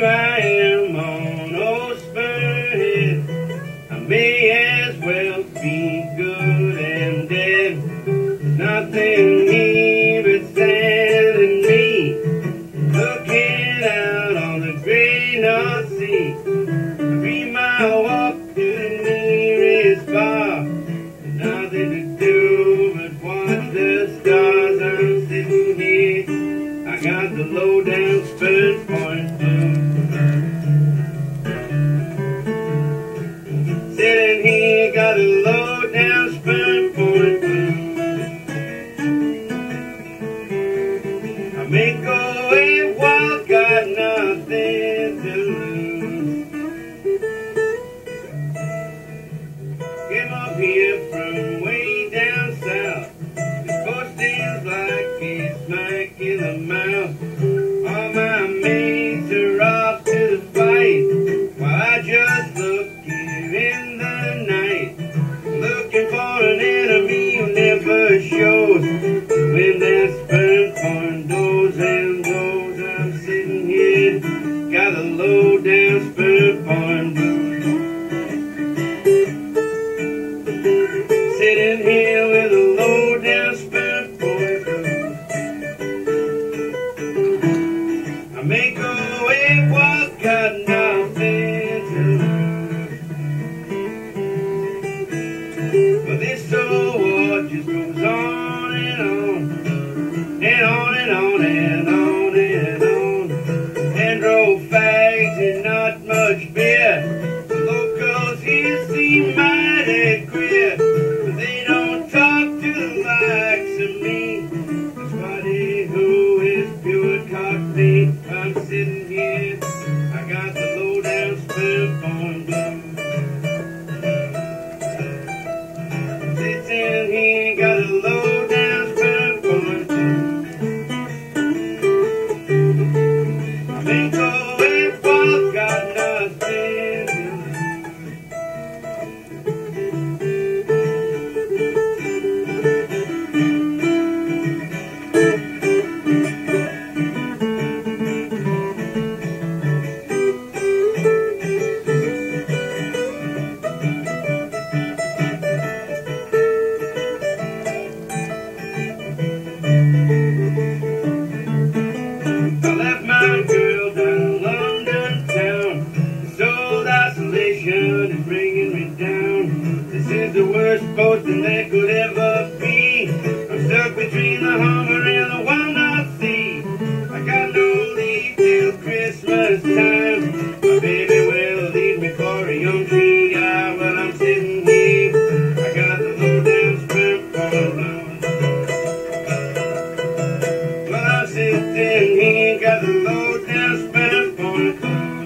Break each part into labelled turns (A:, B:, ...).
A: here I am on old Spurn. I may as well be good and dead. There's nothing here but sand and me, looking out on the great North Sea. 3-mile walk to the nearest bar, there's nothing to do but watch the stars. I'm sitting here, I got the low-down Spurn Point blues. Sitting here, got a low-down Spurn Point blues. I may go away wild, got nothing to lose. Came up here from way down south. This posting's like a smack in the mouth. All my mates are off to the fight, while I just look here in the night, looking for an enemy who never shows. When that Spurn Point goes and goes, I'm sitting here, got a low-down Spurn Point blues. Sitting here with a low-down Spurn Point blues. I may go away, walk, got nothing to lose. But this old war just goes on and on, and on and on and on and on. And roll fags and not much beer. The locals here seem mighty queer, but they don't talk to the likes of me. Somebody who is pure cockney. I'm sitting here, I got the low-down Spurn Point blues. Sitting here, got a low-down Spurn Point blues. I may go away, walk, got nothing to I left my girl down London town. This old isolation is bringing me down. This is the worst posting there could ever be. I'm stuck between the Humber and the Wild North Sea. I got no leave till Christmas time. My baby will leave me for a young tree. But I'm sitting here, I got the low-down Spurn Point blues. Well, I'm sitting here, got the low-down Spurn Point blues.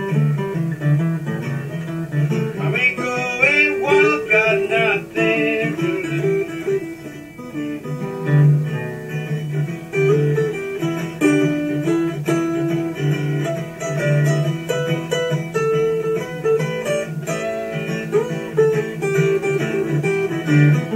A: I may go away, walk, got nothing to lose.